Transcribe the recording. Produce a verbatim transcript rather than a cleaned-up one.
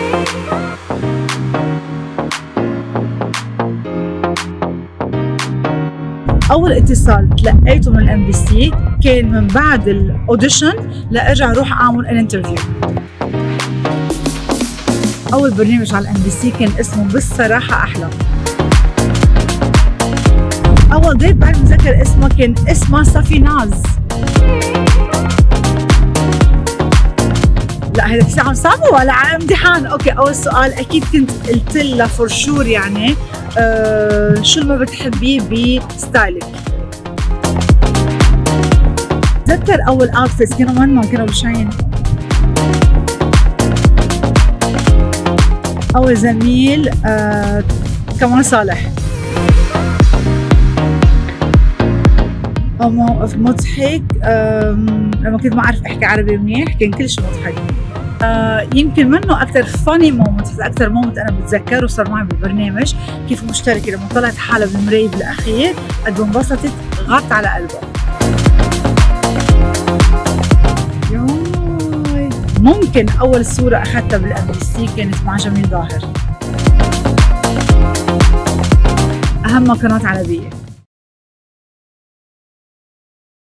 اول اتصال تلقيته من الام بي سي كان من بعد الاوديشن لارجع اروح اعمل الانترفيو. اول برنامج على الام بي سي كان اسمه بالصراحه احلى. اول ضيف بعد متذكر اسمه كان اسمها صفي ناز. لا هيدا كثير عم صعبه ولا على امتحان؟ اوكي اول سؤال اكيد كنت قلت لها فور شور يعني آه شو اللي ما بتحبيه بستايلك. بتذكر اول اوتفيتس كانوا منهم كانوا بشعين. اول زميل آه كمان صالح. أو موقف مضحك لما كنت ما أعرف أحكي عربي منيح كان كل شيء مضحك. آه يمكن منه أكثر فاني مومنت، أكثر مومنت أنا بتذكره وصار معي بالبرنامج كيف مشتركة لما طلعت حالها بالمراية بالأخير قد ما انبسطت غطت على قلبها. ياي ممكن أول صورة أخذتها بالأم بي سي كانت مع جميل ظاهر. أهمها قناة عربية.